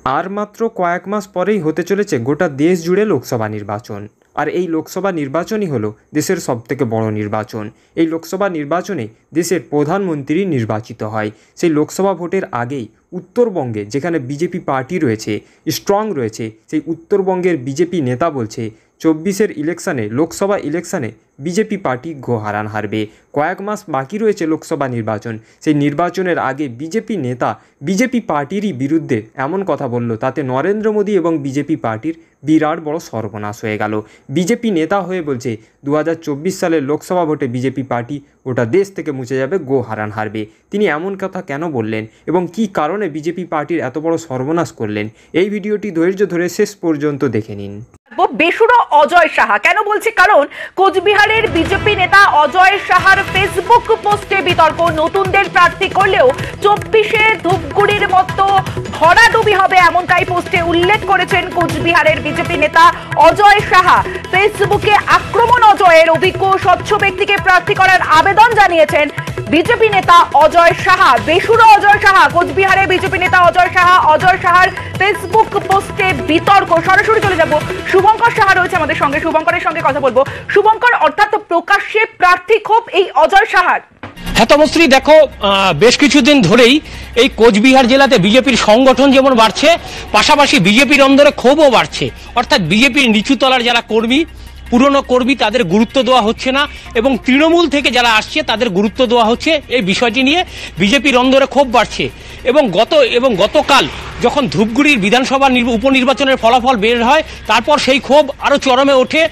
আর মাত্র কয়েক মাস পরেই হতে চলেছে গোটা দেশ জুড়ে লোকসভা নির্বাচন। আর এই লোকসভা নির্বাচনই হলো দেশের সবথেকে বড় নির্বাচন। এই লোকসভা নির্বাচনে দেশের প্রধানমন্ত্রী নির্বাচিত হয়। সেই লোকসভা ভোটের আগেই উত্তরবঙ্গে, যেখানে বিজেপি পার্টি রয়েছে, স্ট্রং রয়েছে, সেই উত্তরবঙ্গের বিজেপি নেতা বলছে 24-এর ইলেকশানে, লোকসভা ইলেকশানে বিজেপি পার্টি হারান হারবে। কয়েক মাস বাকি রয়েছে লোকসভা নির্বাচন। সেই নির্বাচনের আগে বিজেপি নেতা বিজেপি পার্টিরই বিরুদ্ধে এমন কথা বলল, তাতে নরেন্দ্র মোদী এবং বিজেপি পার্টির বিরাট বড় সর্বনাশ হয়ে গেল। বিজেপি নেতা হয়ে বলছে 2024 সালের লোকসভা ভোটে বিজেপি পার্টি গোটা দেশ থেকে মুছে যাবে, হারান হারবে। তিনি এমন কথা কেন বললেন এবং কী কারণে বিজেপি পার্টির এত বড় সর্বনাশ করলেন, এই ভিডিওটি ধৈর্য ধরে শেষ পর্যন্ত দেখে নিন। বেসুরো অজয় সাহা কেন বলছি, কারণ কোচবিহারের বিজেপি নেতা অজয় সাহার ফেসবুক পোস্টে বিতর্ক। নতুনদের প্রার্থী করলেও 24-এ ধূপগুড়ির মতো ভরাডুবি হবে, এমনটাই পোস্টে উল্লেখ করেছেন কোচবিহারের বিজেপি নেতা অজয় সাহা। ফেসবুকে আক্রমণ অজয়ের, অভিজ্ঞ স্বচ্ছ ব্যক্তিকে প্রার্থী করার আবেদন জানিয়েছেন বিজেপি নেতা অজয় সাহা। বেসুরো অজয় সাহা, কোচবিহারের বিজেপি নেতা অজয় সাহা, অজয় সাহার ফেসবুক পোস্টে বিতর্ক। সরাসরি চলে যাব, শুভঙ্কর সাহা রয়েছে আমাদের সঙ্গে, শুভঙ্করের সঙ্গে কথা বলবো। শুভঙ্কর, অর্থাৎ প্রকাশ্যে প্রার্থী ক্ষোভ এই অজয় সাহার। হ্যাঁ তমশ্রী, দেখো বেশ কিছুদিন ধরেই এই কোচবিহার জেলাতে বিজেপির সংগঠন যেমন বাড়ছে, পাশাপাশি বিজেপির অন্দরে ক্ষোভও বাড়ছে। অর্থাৎ বিজেপির নিচু তলার যারা কর্মী, পুরনো কর্মী, তাদের গুরুত্ব দেওয়া হচ্ছে না এবং তৃণমূল থেকে যারা আসছে তাদের গুরুত্ব দেওয়া হচ্ছে। এই বিষয়টি নিয়ে বিজেপির অন্দরে ক্ষোভ বাড়ছে এবং গতকাল যখন ধূপগুড়ির বিধানসভা উপনির্বাচনের ফলাফল বের হয়, তারপর সেই ক্ষোভ আরও চরমে ওঠে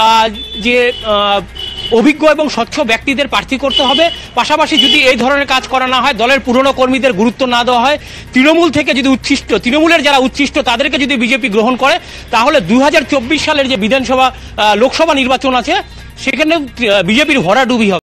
যে অভিজ্ঞ এবং স্বচ্ছ ব্যক্তিদের প্রার্থী করতে হবে। পাশাপাশি যদি এই ধরনের কাজ করা না হয়, দলের পুরনো কর্মীদের গুরুত্ব না দেওয়া হয়, তৃণমূল থেকে যদি তৃণমূলের যারা উচ্ছিষ্ট তাদেরকে যদি বিজেপি গ্রহণ করে, তাহলে 2024 সালের যে লোকসভা নির্বাচন আছে সেখানে বিজেপির ভরাডুবি হবে।